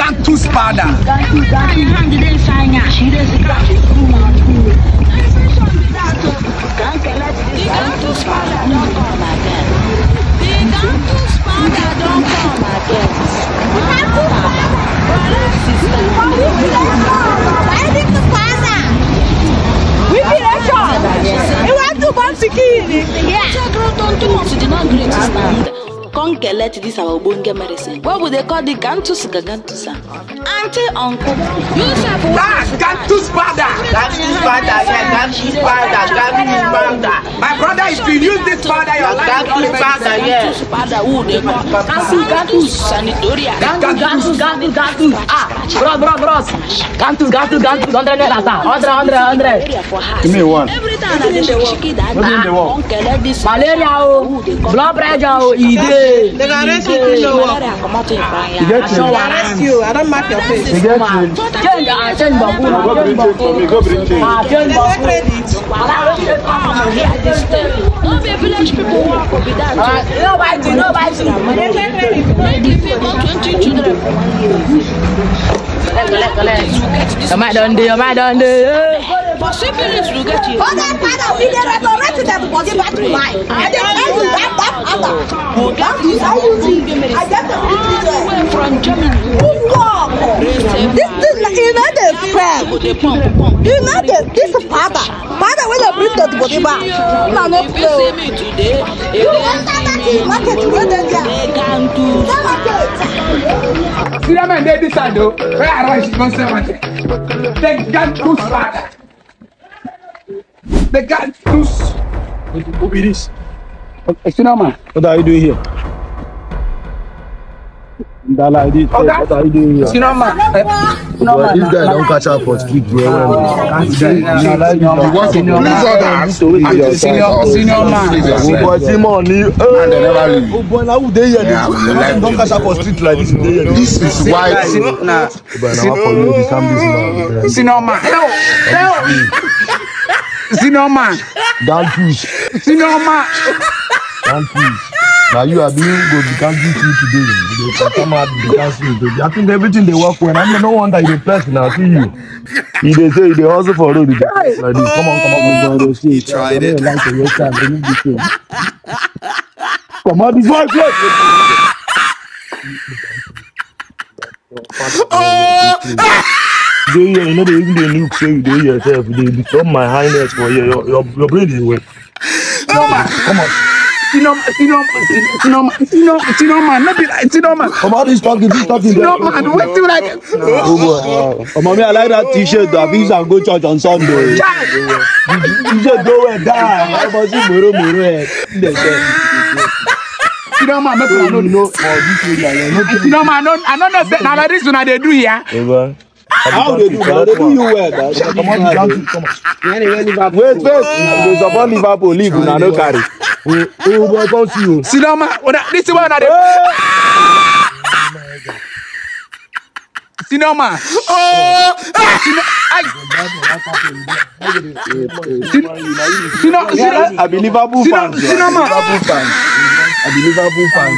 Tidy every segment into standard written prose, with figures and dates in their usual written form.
Gantus father. Let this our bonge medicine. What would they call the Gantus Gagantusa? Auntie, uncle. You say Gantus father. Gantus father, yeah, Gantus father, Gantus father. My brother, if you use this father, your life Gantus father, yeah. Gantus father, who they call Gantus Sanitoria. Gantus. Ah, bros. Gantus, 100 naira. Give me one. Every time I do the uncle, let this Malaria, blood pressure, ide. They can arrest you. I don't mark your face. Change babu. Go bring change. Change babu. No be village people walk over that. Nobody. They give you 20 children. You might done there. For syphilis, we get you. Father, we dey resurrect everybody back to life. And then I use that power. I get the From Germany. this thing, you know the friend. You know this father. Father, when they bring the body back, you know no play. You enter that market where they are. See that man there this side though. Where I rush you say what? The Gantus father. The Gantus. Who be this? Sinoma. What are you doing here? What are you doing here? Sinoma. This guy don't catch up for street bro. Senior man. Don't catch up for street like this. This is why. Sinoma. Sinoma. Don't push. Sinoma. Don't push. Now you are being good. You can't do it today. They come out. They can't see it. I think everything they work when. I'm no wonder you press now. See you. They say they hustle for road. Like this. Come on. He tried it. Come on, this boy play. You know they even they look say you do yourself. They become my highness for you. Your brain is weak. Come on. Sinoma, not be like Sinoma. Come on, this talking. Sinoma, what do you like? Oh, mommy, I like that T-shirt. I think I go church on Sunday. T-shirt go and die. I was in Moro. Sinoma, make I know. Sinoma, I don't know. Now like this one they do here. How they do? They do you well. Come on. Wait. They support Liverpool league. Now no carry. Oh, boy, come see you. Sinoma, this is one of them. Sinoma. I be Liverpool fans. I be Liverpool fans.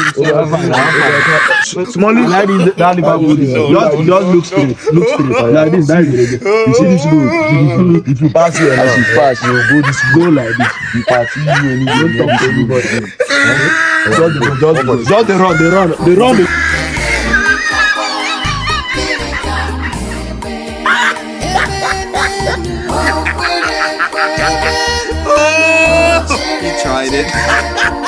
Smally like that Liverpool. Just look straight. Like this. You see this road. If you pass here, as you pass, you go this go like this. You pass you and you don't talk to anybody. Just they run. He tried it.